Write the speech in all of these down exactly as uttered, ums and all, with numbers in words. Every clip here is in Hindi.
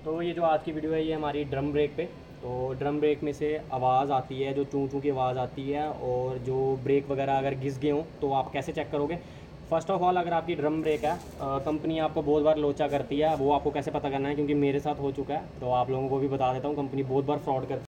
तो ये जो आज की वीडियो है ये हमारी ड्रम ब्रेक पे। तो ड्रम ब्रेक में से आवाज़ आती है, जो चूं चूं की आवाज़ आती है, और जो ब्रेक वगैरह अगर घिस गए हों तो आप कैसे चेक करोगे। फ़र्स्ट ऑफ ऑल, अगर आपकी ड्रम ब्रेक है, कंपनी आपको बहुत बार लोचा करती है, वो आपको कैसे पता करना है, क्योंकि मेरे साथ हो चुका है। तो आप लोगों को भी बता देता हूँ, कंपनी बहुत बार फ्रॉड करती है।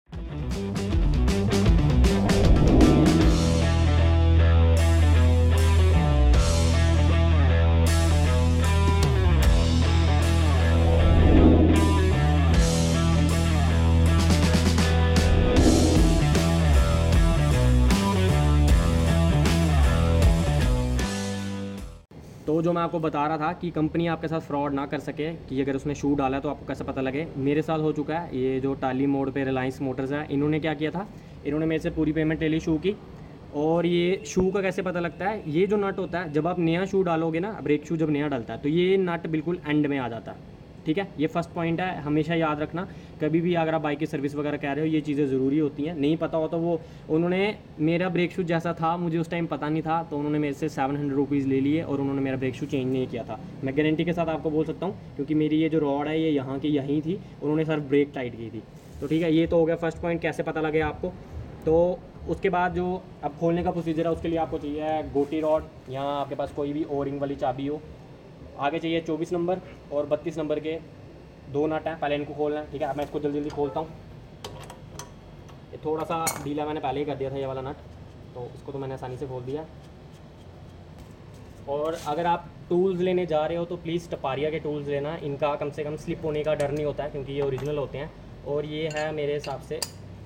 तो जो मैं आपको बता रहा था कि कंपनी आपके साथ फ्रॉड ना कर सके, कि अगर उसने शू डाला है तो आपको कैसे पता लगे, मेरे साथ हो चुका है। ये जो टाली मोड़ पे रिलायंस मोटर्स है, इन्होंने क्या किया था, इन्होंने मेरे से पूरी पेमेंट ले ली शू की। और ये शू का कैसे पता लगता है, ये जो नट होता है, जब आप नया शू डालोगे ना, ब्रेक शू जब नया डलता है तो ये नट बिल्कुल एंड में आ जाता है। ठीक है, ये फर्स्ट पॉइंट है, हमेशा याद रखना। कभी भी अगर आप बाइक की सर्विस वगैरह कह रहे हो, ये चीज़ें ज़रूरी होती हैं। नहीं पता हो तो वो उन्होंने मेरा ब्रेक शू जैसा था, मुझे उस टाइम पता नहीं था, तो उन्होंने मेरे से सेवन हंड्रेड रुपीज़ ले लिए और उन्होंने मेरा ब्रेक शू चेंज नहीं किया था। मैं गारंटी के साथ आपको बोल सकता हूँ, क्योंकि मेरी ये जो रॉड है ये यहाँ की यहीं थी, उन्होंने सर ब्रेक टाइट की थी। तो ठीक है, ये तो हो गया फर्स्ट पॉइंट, कैसे पता लगे आपको। तो उसके बाद जो अब खोलने का प्रोसीजर है, उसके लिए आपको चाहिए गोटी रॉड, या आपके पास कोई भी ओ रिंग वाली चाबी हो। आगे चाहिए चौबीस नंबर और बत्तीस नंबर के दो नट हैं, पहले इनको खोलना है। ठीक है, अब मैं इसको जल्दी जल्दी खोलता हूँ। ये थोड़ा सा ढीला मैंने पहले ही कर दिया था ये वाला नट, तो इसको तो मैंने आसानी से खोल दिया। और अगर आप टूल्स लेने जा रहे हो तो प्लीज़ टपारिया के टूल्स लेना, इनका कम से कम स्लिप होने का डर नहीं होता है, क्योंकि ये ओरिजिनल होते हैं। और ये है मेरे हिसाब से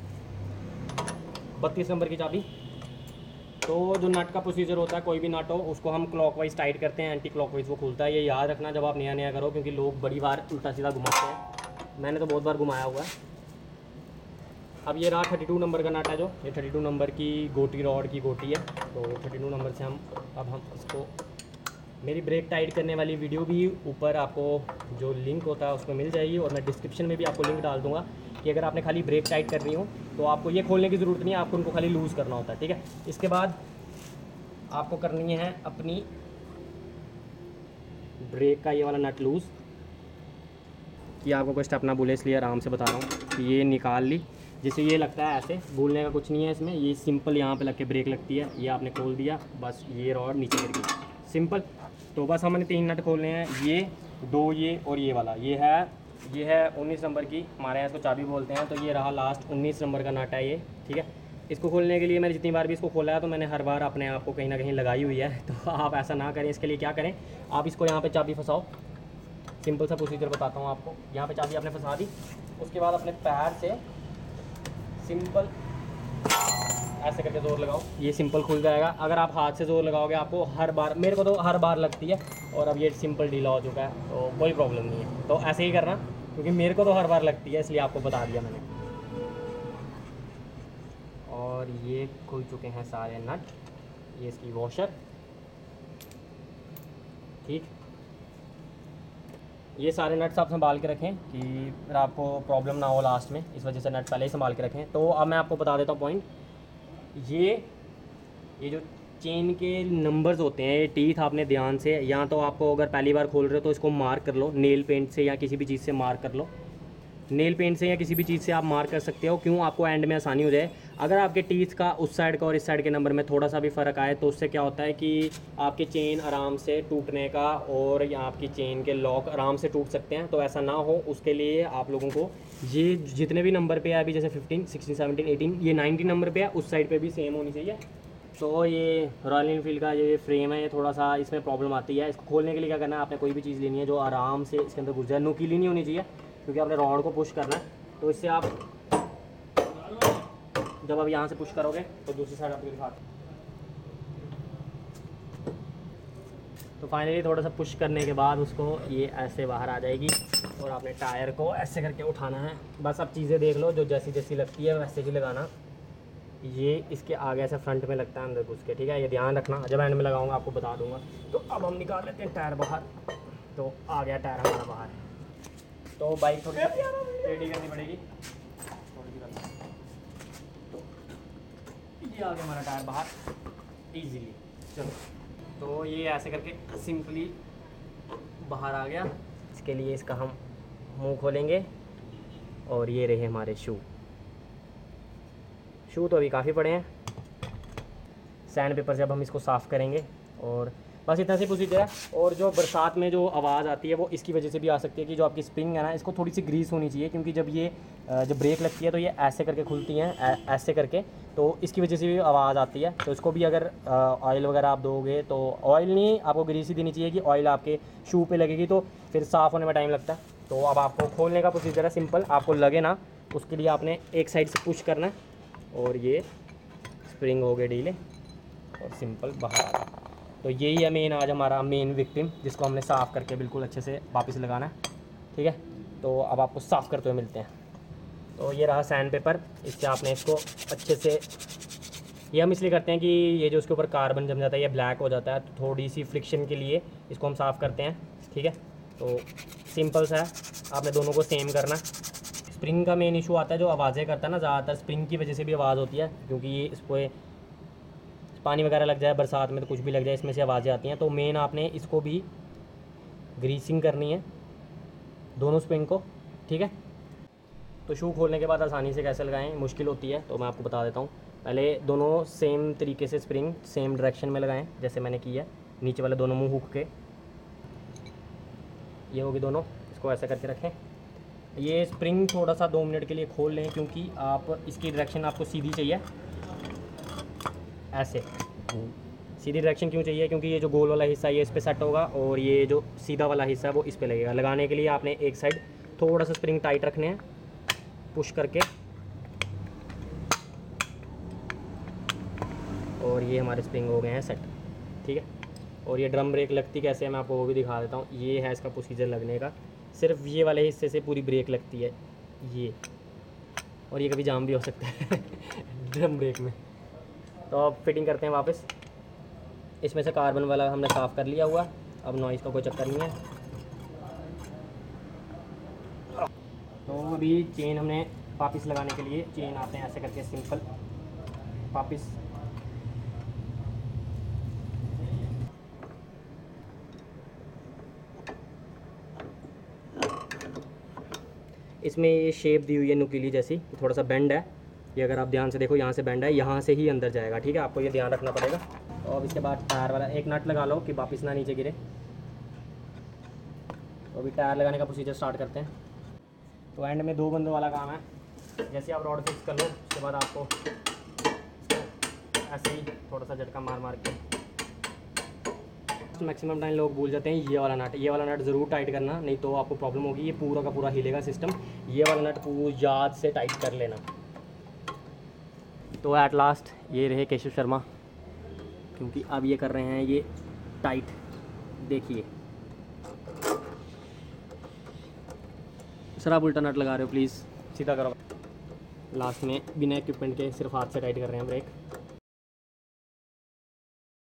बत्तीस नंबर की चाबी। तो जो नट का प्रोसीजर होता है, कोई भी नट हो उसको हम क्लॉकवाइज टाइट करते हैं, एंटी क्लॉकवाइज वो खुलता है। ये याद रखना जब आप नया नया करो, क्योंकि लोग बड़ी बार उल्टा सीधा घुमाते हैं। मैंने तो बहुत बार घुमाया हुआ है। अब ये रहा थर्टी टू नंबर का नट है, जो ये थर्टी टू नंबर की गोटी रॉड की गोटी है। तो थर्टी टू नंबर से हम अब हम इसको, मेरी ब्रेक टाइट करने वाली वीडियो भी ऊपर आपको जो लिंक होता है उसमें मिल जाएगी, और मैं डिस्क्रिप्शन में भी आपको लिंक डाल दूँगा कि अगर आपने खाली ब्रेक टाइट करनी हो तो आपको ये खोलने की ज़रूरत नहीं है, आपको उनको खाली लूज़ करना होता है। ठीक है, इसके बाद आपको करनी है अपनी ब्रेक का ये वाला नट लूज़। कि आपको कोई स्टेप ना भूले, इसलिए आराम से बता रहा हूँ कि ये निकाल ली। जैसे ये लगता है ऐसे, भूलने का कुछ नहीं है इसमें। ये सिंपल यहाँ पे लग के ब्रेक लगती है, ये आपने खोल दिया, बस ये रॉड नीचे गिर गई, सिंपल। तो बस हमने तीन नट खोलने हैं, ये दो, ये और ये वाला। ये है ये है उन्नीस नंबर की, हमारे यहाँ इसको चाबी बोलते हैं। तो ये रहा लास्ट उन्नीस नंबर का नट है ये। ठीक है, इसको खोलने के लिए मैंने जितनी बार भी इसको खोला है तो मैंने हर बार अपने आप को कहीं ना कहीं लगाई हुई है। तो आप ऐसा ना करें। इसके लिए क्या करें, आप इसको यहाँ पे चाबी फंसाओ। सिंपल सा प्रोसीजर बताता हूँ आपको। यहाँ पे चाबी आपने फंसा दी, उसके बाद अपने पैर से सिंपल ऐसे करके ज़ोर लगाओ, ये सिंपल खुल जाएगा। अगर आप हाथ से ज़ोर लगाओगे आपको हर बार, मेरे को तो हर बार लगती है, और अब ये सिंपल ढीला हो चुका है तो कोई प्रॉब्लम नहीं है। तो ऐसे ही करना, क्योंकि मेरे को तो हर बार लगती है, इसलिए आपको बता दिया मैंने। और ये खुल चुके हैं सारे नट, ये इसकी वॉशर। ठीक, ये सारे नट्स आप संभाल के रखें कि फिर आपको प्रॉब्लम ना हो लास्ट में, इस वजह से नट पहले ही संभाल के रखें। तो अब मैं आपको बता देता हूँ पॉइंट। ये ये जो चेन के नंबर्स होते हैं, ये टीथ आपने ध्यान से, या तो आपको अगर पहली बार खोल रहे हो तो इसको मार्क कर लो, नेल पेंट से या किसी भी चीज़ से मार्क कर लो। नेल पेंट से या किसी भी चीज़ से आप मार्क कर सकते हो, क्यों, आपको एंड में आसानी हो जाए। अगर आपके टीथ का उस साइड का और इस साइड के नंबर में थोड़ा सा भी फ़र्क आए तो उससे क्या होता है कि आपकी चेन आराम से टूटने का, और या आपकी चेन के लॉक आराम से टूट सकते हैं। तो ऐसा ना हो, उसके लिए आप लोगों को ये जितने भी नंबर पे है अभी, जैसे फिफ्टीन, सिक्सटीन, सेवनटीन, एटीन, ये नाइनटीन नंबर पे है, उस साइड पे भी सेम होनी चाहिए। तो ये रॉयल एनफील्ड का ये फ्रेम है, ये थोड़ा सा इसमें प्रॉब्लम आती है। इसको खोलने के लिए क्या करना है, आपने कोई भी चीज़ लेनी है जो आराम से इसके अंदर घुस जाए, नुकीली नहीं होनी चाहिए, क्योंकि आपने रॉड को पुश करना है। तो इससे आप जब आप यहाँ से पुश करोगे तो दूसरी साइड आपके दिखा, तो फाइनली थोड़ा सा पुश करने के बाद उसको ये ऐसे बाहर आ जाएगी, और आपने टायर को ऐसे करके उठाना है। बस अब चीज़ें देख लो, जो जैसी जैसी लगती है वैसे ही लगाना। ये इसके आगे ऐसे फ्रंट में लगता है अंदर घुस के। ठीक है, ये ध्यान रखना, जब एंड में लगाऊंगा आपको बता दूंगा। तो अब हम निकाल लेते हैं टायर बाहर। तो आ गया टायर हमारा बाहर। तो बाइक थोड़ी रेडी करनी पड़ेगी, ये आ गया हमारा टायर बाहर इजीली। चलो, तो ये ऐसे करके सिंपली बाहर आ गया। इसके लिए इसका हम मुंह खोलेंगे और ये रहे हमारे शू। शू तो अभी काफ़ी बड़े हैं। सैंड पेपर से अब हम इसको साफ़ करेंगे और बस इतना सी प्रोसीजर है। और जो बरसात में जो आवाज़ आती है वो इसकी वजह से भी आ सकती है कि जो आपकी स्प्रिंग है ना, इसको थोड़ी सी ग्रीस होनी चाहिए, क्योंकि जब ये जब ब्रेक लगती है तो ये ऐसे करके खुलती हैं, ऐसे करके, तो इसकी वजह से भी आवाज़ आती है। तो इसको भी अगर ऑयल वगैरह आप दोगे तो ऑयल नहीं, आपको ग्रीस ही देनी चाहिए कि ऑयल आपके शू पे लगेगी तो फिर साफ़ होने में टाइम लगता है। तो अब आपको खोलने का प्रोसीजर है सिंपल, आपको लगे ना उसके लिए आपने एक साइड से पुश करना है और ये स्प्रिंग हो गए डीले और सिंपल बाहर आ गया। तो यही है मेन आज हमारा मेन विक्टिम, जिसको हमने साफ़ करके बिल्कुल अच्छे से वापस लगाना है। ठीक है, तो अब आपको साफ़ करते हुए मिलते हैं। तो ये रहा सैंड पेपर, इससे आपने इसको अच्छे से, ये हम इसलिए करते हैं कि ये जो उसके ऊपर कार्बन जम जाता है ये ब्लैक हो जाता है, तो थोड़ी सी फ्रिक्शन के लिए इसको हम साफ़ करते हैं। ठीक है, तो सिंपल सा है, आपने दोनों को सेम करना। स्प्रिंग का मेन इशू आता है जो आवाज़ें करता है ना, ज़्यादातर स्प्रिंग की वजह से भी आवाज़ होती है, क्योंकि ये इस पर पानी वगैरह लग जाए बरसात में तो कुछ भी लग जाए, इसमें से आवाज़ें आती हैं। तो मेन आपने इसको भी ग्रीसिंग करनी है, दोनों स्प्रिंग को। ठीक है, तो शू खोलने के बाद आसानी से कैसे लगाएं, मुश्किल होती है, तो मैं आपको बता देता हूँ। पहले दोनों सेम तरीके से स्प्रिंग सेम डायरेक्शन में लगाएं, जैसे मैंने किया है। नीचे वाले दोनों मुंह हुक के, ये होगी दोनों, इसको ऐसा करके रखें। ये स्प्रिंग थोड़ा सा दो मिनट के लिए खोल लें, क्योंकि आप इसकी डायरेक्शन आपको सीधी चाहिए, ऐसे सीधी डायरेक्शन क्यों चाहिए, क्योंकि ये जो गोल वाला हिस्सा ये इस पर सेट होगा और ये जो सीधा वाला हिस्सा है वो इस पर लगेगा। लगाने के लिए आपने एक साइड थोड़ा सा स्प्रिंग टाइट रखने हैं, पुश करके, और ये हमारे स्प्रिंग हो गए हैं सेट। ठीक है, और ये ड्रम ब्रेक लगती कैसे है मैं आपको वो भी दिखा देता हूँ। ये है इसका प्रोसीजर लगने का, सिर्फ ये वाले हिस्से से पूरी ब्रेक लगती है ये, और ये कभी जाम भी हो सकता है ड्रम ब्रेक में। तो अब फिटिंग करते हैं वापस। इसमें से कार्बन वाला हमने साफ़ कर लिया हुआ, अब नॉइज़ का कोई चक्कर नहीं है। तो अभी चेन हमने वापस लगाने के लिए चेन आते हैं ऐसे करके सिंपल वापस। इसमें ये शेप दी हुई है नुकीली जैसी, थोड़ा सा बेंड है ये, अगर आप ध्यान से देखो यहाँ से बेंड है, यहाँ से ही अंदर जाएगा। ठीक है, आपको ये ध्यान रखना पड़ेगा। तो अब इसके बाद टायर वाला एक नट लगा लो कि वापस ना नीचे गिरे। तो अभी टायर लगाने का प्रोसीजर स्टार्ट करते हैं। तो एंड में दो बंदों वाला काम है, जैसे आप रॉड फिक्स कर लो उसके बाद आपको ऐसे ही थोड़ा सा झटका मार मार के, मैक्सिमम टाइम लोग भूल जाते हैं ये वाला नट। ये वाला नट ज़रूर टाइट करना, नहीं तो आपको प्रॉब्लम होगी, ये पूरा का पूरा हिलेगा सिस्टम। ये वाला नट पूरा याद से टाइट कर लेना। तो एट लास्ट ये रहे केशव शर्मा, क्योंकि अब ये कर रहे हैं ये टाइट। देखिए सर, आप उल्टा नट लगा रहे हो, प्लीज़ सीधा करो। लास्ट में बिना इक्विपमेंट के सिर्फ हाथ से टाइट कर रहे हैं ब्रेक।